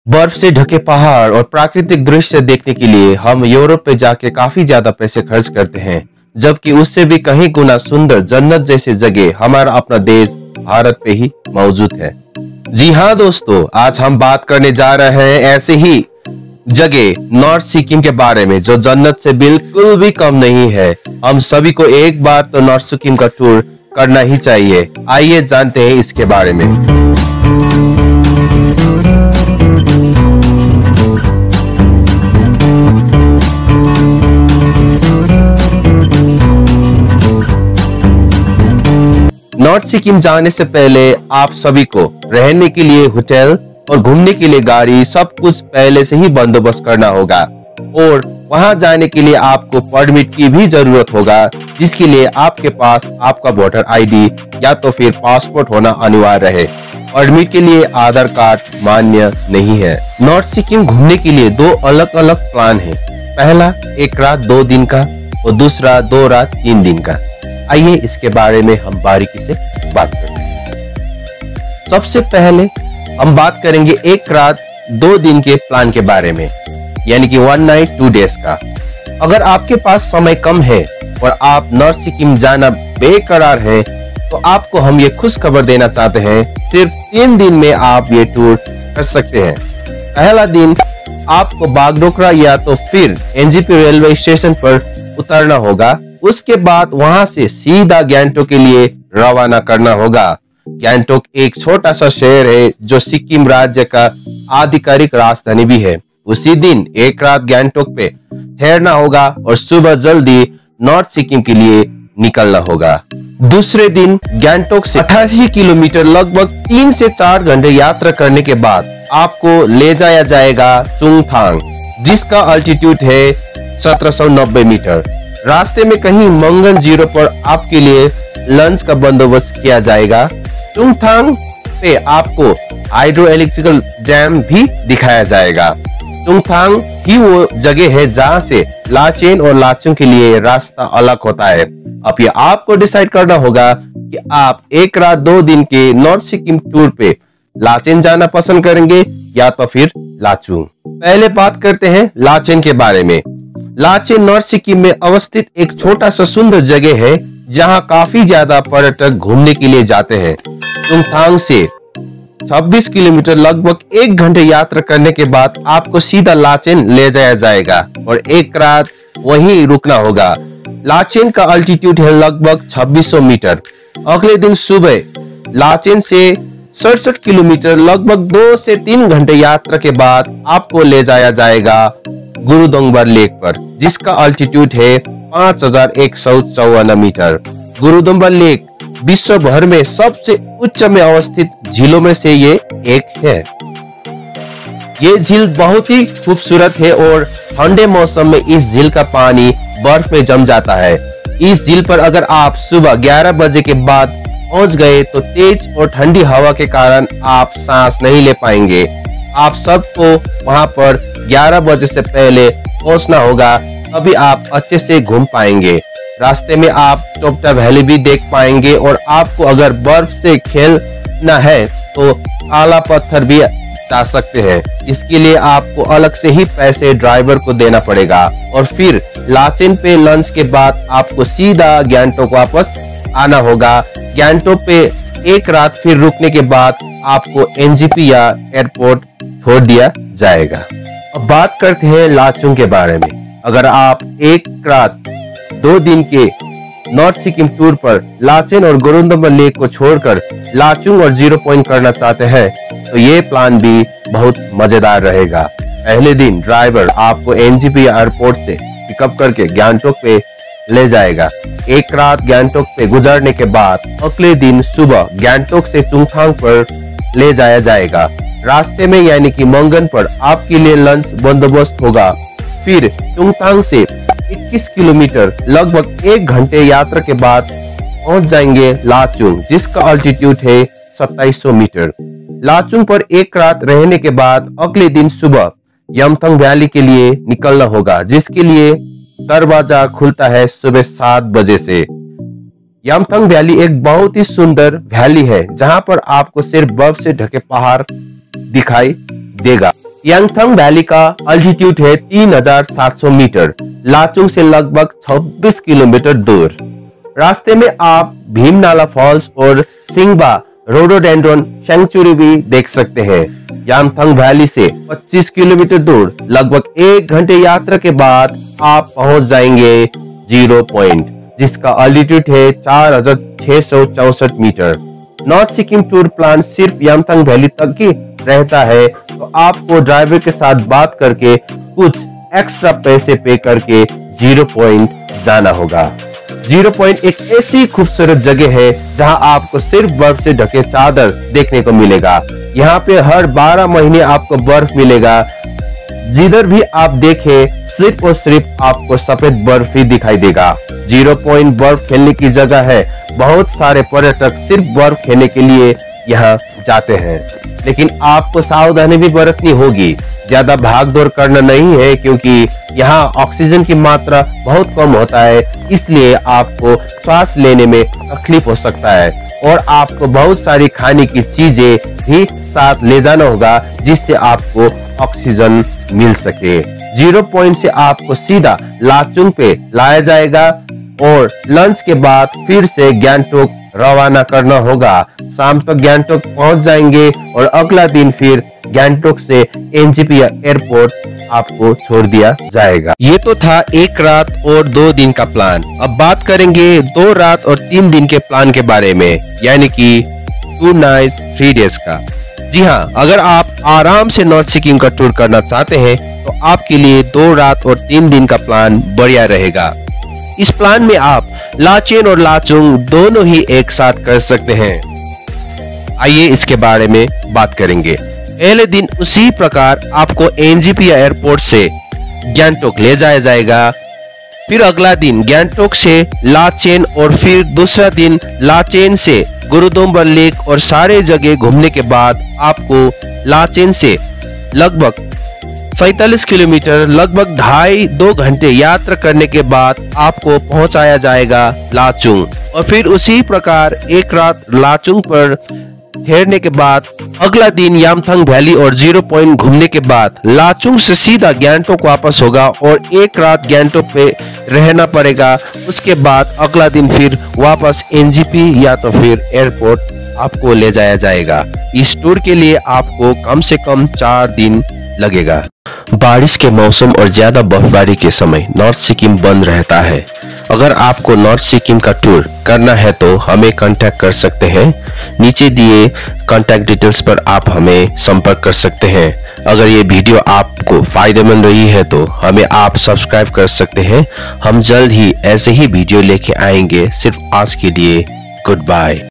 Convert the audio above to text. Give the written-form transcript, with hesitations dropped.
बर्फ से ढके पहाड़ और प्राकृतिक दृश्य देखने के लिए हम यूरोप पे जाके काफी ज्यादा पैसे खर्च करते हैं, जबकि उससे भी कहीं गुना सुंदर जन्नत जैसी जगह हमारा अपना देश भारत पे ही मौजूद है। जी हाँ दोस्तों, आज हम बात करने जा रहे हैं ऐसे ही जगह नॉर्थ सिक्किम के बारे में जो जन्नत से बिल्कुल भी कम नहीं है। हम सभी को एक बार तो नॉर्थ सिक्किम का टूर करना ही चाहिए। आइए जानते हैं इसके बारे में। नॉर्थ सिक्किम जाने से पहले आप सभी को रहने के लिए होटल और घूमने के लिए गाड़ी सब कुछ पहले से ही बंदोबस्त करना होगा, और वहां जाने के लिए आपको परमिट की भी जरूरत होगा, जिसके लिए आपके पास आपका वोटर आईडी या तो फिर पासपोर्ट होना अनिवार्य है। परमिट के लिए आधार कार्ड मान्य नहीं है। नॉर्थ सिक्किम घूमने के लिए दो अलग अलग प्लान है। पहला 1 रात 2 दिन का और दूसरा 2 रात 3 दिन का। आइए इसके बारे में हम बारीकी से बात करते हैं। सबसे पहले हम बात करेंगे 1 रात 2 दिन के प्लान के बारे में, यानी कि 1 नाइट 2 डेज का। अगर आपके पास समय कम है और आप नॉर्थ सिक्किम जाना बेकरार है, तो आपको हम ये खुश खबर देना चाहते हैं, सिर्फ 3 दिन में आप ये टूर कर सकते हैं। पहला दिन आपको बागडोगरा या तो फिर एनजेपी रेलवे स्टेशन पर उतरना होगा। उसके बाद वहां से सीधा गैंगटोक के लिए रवाना करना होगा। गैंगटोक एक छोटा सा शहर है जो सिक्किम राज्य का आधिकारिक राजधानी भी है। उसी दिन 1 रात गैंगटोक पे ठहरना होगा और सुबह जल्दी नॉर्थ सिक्किम के लिए निकलना होगा। दूसरे दिन गैंगटोक से 88 किलोमीटर लगभग 3 से 4 घंटे यात्रा करने के बाद आपको ले जाया जाएगा चुंगथांग, जिसका अल्टीट्यूड है 1790 मीटर। रास्ते में कहीं मंगन जीरो पर आपके लिए लंच का बंदोबस्त किया जाएगा। चुंगथांग पे आपको हाइड्रो इलेक्ट्रिकल डैम भी दिखाया जाएगा। चुंगथांग ही वो जगह है जहां से लाचेन और लाचुंग के लिए रास्ता अलग होता है। अब ये आपको डिसाइड करना होगा कि आप 1 रात 2 दिन के नॉर्थ सिक्किम टूर पे लाचेन जाना पसंद करेंगे या तो फिर लाचुंग। पहले बात करते हैं लाचेन के बारे में। लाचेन नॉर्थ सिक्किम में अवस्थित एक छोटा सा सुंदर जगह है जहां काफी ज्यादा पर्यटक घूमने के लिए जाते हैं। चुंगथांग से 26 किलोमीटर लगभग 1 घंटे यात्रा करने के बाद आपको सीधा लाचेन ले जाया जाएगा और 1 रात वहीं रुकना होगा। लाचेन का अल्टीट्यूड है लगभग 2600 मीटर। अगले दिन सुबह लाचेन से 67 किलोमीटर लगभग 2 से 3 घंटे यात्रा के बाद आपको ले जाया जाएगा गुरुदोंगबर लेक पर, जिसका अल्टीट्यूड है 5154 मीटर। गुरुदोंगबर लेक विश्व भर में सबसे उच्च में अवस्थित झीलों में से ये एक है। ये झील बहुत ही खूबसूरत है और ठंडे मौसम में इस झील का पानी बर्फ में जम जाता है। इस झील पर अगर आप सुबह 11 बजे के बाद पहुंच गए तो तेज और ठंडी हवा के कारण आप सांस नहीं ले पाएंगे। आप सबको वहां पर 11 बजे से पहले पहुंचना होगा, तभी आप अच्छे से घूम पाएंगे। रास्ते में आप टोप्टा वैली भी देख पाएंगे और आपको अगर बर्फ से खेलना है तो काला पत्थर भी जा सकते हैं। इसके लिए आपको अलग से ही पैसे ड्राइवर को देना पड़ेगा। और फिर लाचेन पे लंच के बाद आपको सीधा गैंगटोक वापस आना होगा। गैंगटोक पे 1 रात फिर रुकने के बाद आपको एनजेपी या एयरपोर्ट छोड़ दिया जाएगा। अब बात करते हैं लाचुंग के बारे में। अगर आप 1 रात 2 दिन के नॉर्थ सिक्किम टूर पर लाचेन और गुरुदोंगबर लेक को छोड़कर लाचुंग और 0 पॉइंट करना चाहते हैं तो ये प्लान भी बहुत मजेदार रहेगा। पहले दिन ड्राइवर आपको एनजेपी एयरपोर्ट से पिकअप करके गैंगटोक पे ले जाएगा। 1 रात गैंगटोक पे गुजरने के बाद अगले दिन सुबह गैंगटोक से चुंगथांग पर ले जाया जाएगा। रास्ते में यानी कि मंगन पर आपके लिए लंच बंदोबस्त होगा। फिर चुंगथांग से 21 किलोमीटर लगभग 1 घंटे यात्रा के बाद पहुंच जाएंगे लाचुंग, जिसका अल्टीट्यूड है 2700 मीटर। लाचुंग पर 1 रात रहने के बाद अगले दिन सुबह यमथंग वैली के लिए निकलना होगा, जिसके लिए दरवाजा खुलता है सुबह 7 बजे से। यमथंग वैली एक बहुत ही सुंदर वैली है जहां पर आपको सिर्फ बर्फ से ढके पहाड़ दिखाई देगा। यांगथंग वैली का अल्टीट्यूड है 3700 मीटर, लाचुंग से लगभग 26 किलोमीटर दूर। रास्ते में आप भीमनाला फॉल्स और सिंगबा रोडोडेंड्रॉन सैंक्चुरी भी देख सकते हैं। यांगथंग वैली से 25 किलोमीटर दूर लगभग 1 घंटे यात्रा के बाद आप पहुंच जाएंगे जीरो पॉइंट, जिसका अल्टीट्यूड है 4664 metre. North Sikkim tour plan सिर्फ यांगथंग वैली तक ही रहता है, तो आपको ड्राइवर के साथ बात करके कुछ एक्स्ट्रा पैसे पे करके जीरो पॉइंट जाना होगा। जीरो पॉइंट एक ऐसी खूबसूरत जगह है जहां आपको सिर्फ बर्फ से ढके चादर देखने को मिलेगा। यहाँ पे हर 12 महीने आपको बर्फ मिलेगा। जिधर भी आप देखें सिर्फ और सिर्फ आपको सफेद बर्फ ही दिखाई देगा। जीरो पॉइंट बर्फ खेलने की जगह है। बहुत सारे पर्यटक सिर्फ बर्फ खेलने के लिए यहाँ जाते हैं, लेकिन आपको सावधानी भी बरतनी होगी। ज्यादा भाग दौड़ करना नहीं है, क्योंकि यहाँ ऑक्सीजन की मात्रा बहुत कम होता है, इसलिए आपको सांस लेने में तकलीफ हो सकता है। और आपको बहुत सारी खाने की चीजें भी साथ ले जाना होगा, जिससे आपको ऑक्सीजन मिल सके। जीरो पॉइंट से आपको सीधा लाचुंग पे लाया जाएगा और लंच के बाद फिर से गैंगटोक रवाना करना होगा। शाम तक गैंगटोक पहुंच जाएंगे और अगला दिन फिर गैंगटोक से एनजेपी एयरपोर्ट आपको छोड़ दिया जाएगा। ये तो था 1 रात और 2 दिन का प्लान। अब बात करेंगे 2 रात और 3 दिन के प्लान के बारे में, यानी कि 2 नाइट्स 3 डेज का। जी हाँ, अगर आप आराम से नॉर्थ सिक्किम का टूर करना चाहते हैं तो आपके लिए 2 रात और 3 दिन का प्लान बढ़िया रहेगा। इस प्लान में आप लाचेन और लाचुंग दोनों ही एक साथ कर सकते हैं। आइए इसके बारे में बात करेंगे। पहले दिन उसी प्रकार आपको एनजेपी एयरपोर्ट से गैंगटोक ले जाया जाएगा। फिर अगला दिन गैंगटोक से लाचेन और फिर दूसरा दिन लाचेन से गुरुदोम्बर लेक और सारे जगह घूमने के बाद आपको लाचेन से लगभग 47 किलोमीटर लगभग 2.5 घंटे यात्रा करने के बाद आपको पहुंचाया जाएगा लाचुंग। और फिर उसी प्रकार 1 रात लाचुंग पर ठहरने के बाद अगला दिन यांगथंग वैली और जीरो पॉइंट घूमने के बाद लाचुंग से सीधा गैंगटोक वापस होगा और 1 रात गैंगटोक पे रहना पड़ेगा। उसके बाद अगला दिन फिर वापस एनजेपी या तो फिर एयरपोर्ट आपको ले जाया जाएगा। इस टूर के लिए आपको कम से कम 4 दिन लगेगा। बारिश के मौसम और ज्यादा बर्फबारी के समय नॉर्थ सिक्किम बंद रहता है। अगर आपको नॉर्थ सिक्किम का टूर करना है तो हमें कांटेक्ट कर सकते हैं। नीचे दिए कांटेक्ट डिटेल्स पर आप हमें संपर्क कर सकते हैं। अगर ये वीडियो आपको फायदेमंद रही है तो हमें आप सब्सक्राइब कर सकते हैं। हम जल्द ही ऐसे ही वीडियो लेके आएंगे। सिर्फ आज के लिए गुड बाय।